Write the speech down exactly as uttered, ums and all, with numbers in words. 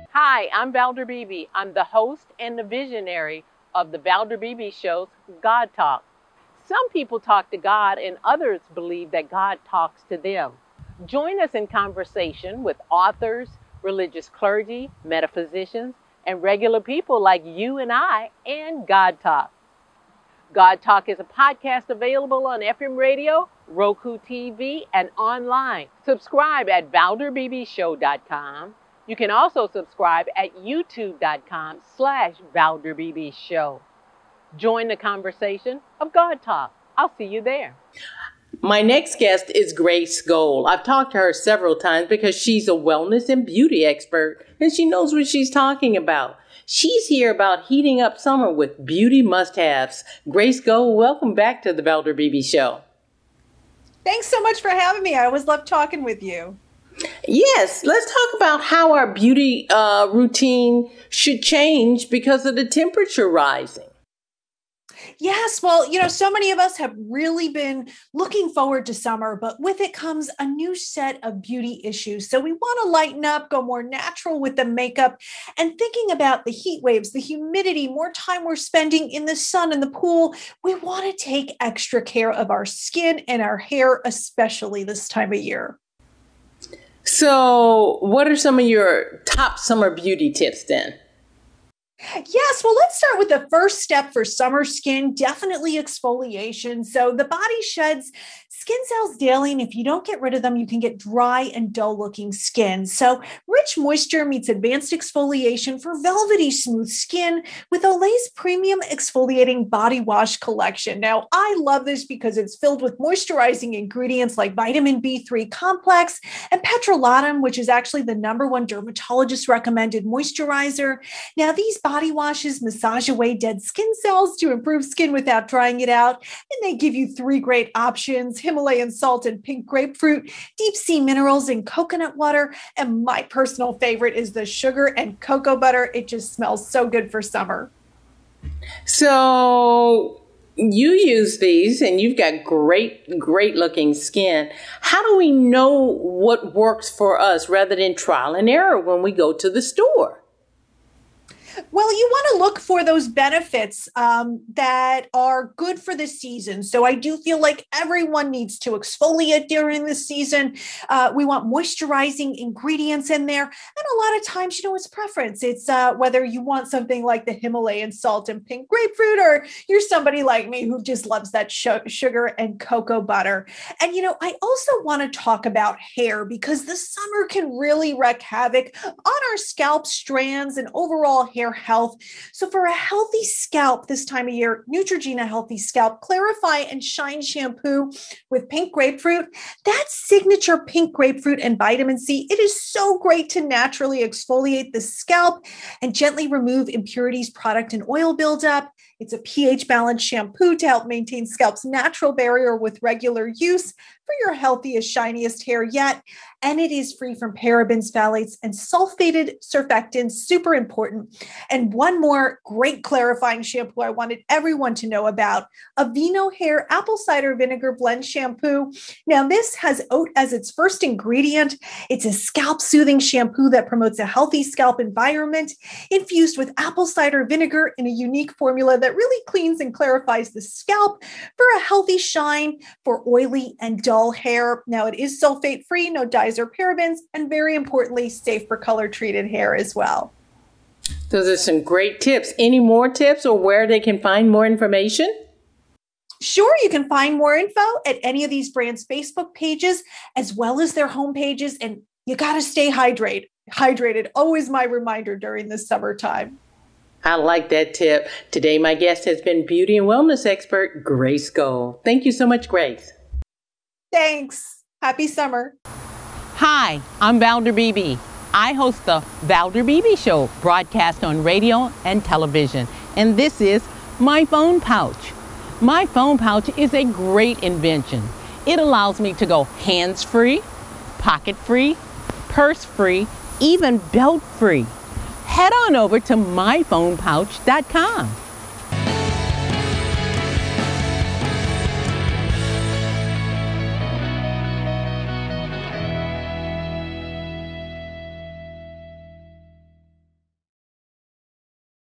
Hi, I'm Valder Beebe. I'm the host and the visionary of the Valder Beebe Show's God Talk. Some people talk to God and others believe that God talks to them. Join us in conversation with authors, religious clergy, metaphysicians, and regular people like you and I and God Talk. God Talk is a podcast available on F M radio, Roku T V, and online. Subscribe at valder beebe show dot com. You can also subscribe at youtube.com slash Valder Beebe Show. Join the conversation of God Talk. I'll see you there. My next guest is Grace Gold. I've talked to her several times because she's a wellness and beauty expert and she knows what she's talking about. She's here about heating up summer with beauty must-haves. Grace Gold, welcome back to the Valder Beebe Show. Thanks so much for having me. I always love talking with you. Yes, let's talk about how our beauty uh, routine should change because of the temperature rising. Yes, well, you know, so many of us have really been looking forward to summer, but with it comes a new set of beauty issues. So we want to lighten up, go more natural with the makeup, and thinking about the heat waves, the humidity, more time we're spending in the sun and the pool, we want to take extra care of our skin and our hair, especially this time of year. So what are some of your top summer beauty tips then? Yes, well, let's start with the first step for summer skin, definitely exfoliation. So the body sheds skin cells daily, and if you don't get rid of them, you can get dry and dull looking skin. So rich moisture meets advanced exfoliation for velvety smooth skin with Olay's premium exfoliating body wash collection. Now, I love this because it's filled with moisturizing ingredients like vitamin B three complex and petrolatum, which is actually the number one dermatologist recommended moisturizer. Now, these body washes massage away dead skin cells to improve skin without drying it out. And they give you three great options: Himalayan salt and pink grapefruit, deep sea minerals and coconut water. And my personal favorite is the sugar and cocoa butter. It just smells so good for summer. So you use these and you've got great, great looking skin. How do we know what works for us rather than trial and error when we go to the store? Well, you want to look for those benefits um, that are good for the season. So I do feel like everyone needs to exfoliate during the season. Uh, we want moisturizing ingredients in there. And a lot of times, you know, it's preference. It's uh, whether you want something like the Himalayan salt and pink grapefruit, or you're somebody like me who just loves that sh- sugar and cocoa butter. And, you know, I also want to talk about hair because the summer can really wreak havoc on our scalp strands and overall hair health. So for a healthy scalp this time of year, Neutrogena Healthy Scalp Clarify and Shine Shampoo with pink grapefruit, that signature pink grapefruit and vitamin C, it is so great to naturally exfoliate the scalp and gently remove impurities, product, and oil buildup. It's a pH balanced shampoo to help maintain scalp's natural barrier with regular use for your healthiest, shiniest hair yet. And it is free from parabens, phthalates, and sulfated surfactants, super important. And one more great clarifying shampoo I wanted everyone to know about, Aveeno Hair Apple Cider Vinegar Blend Shampoo. Now, this has oat as its first ingredient. It's a scalp soothing shampoo that promotes a healthy scalp environment, infused with apple cider vinegar in a unique formula that really cleans and clarifies the scalp for a healthy shine for oily and dull hair. Now, it is sulfate-free, no dyes or parabens, and very importantly, safe for color-treated hair as well. Those are some great tips. Any more tips or where they can find more information? Sure, you can find more info at any of these brands' Facebook pages, as well as their home pages. And you got to stay hydrated. Hydrated, always my reminder during the summertime. I like that tip. Today, my guest has been beauty and wellness expert, Grace Gold. Thank you so much, Grace. Thanks. Happy summer. Hi, I'm Valder Beebe. I host the Valder Beebe Show, broadcast on radio and television. And this is my phone pouch. My phone pouch is a great invention. It allows me to go hands-free, pocket-free, purse-free, even belt-free. Head on over to my phone pouch dot com.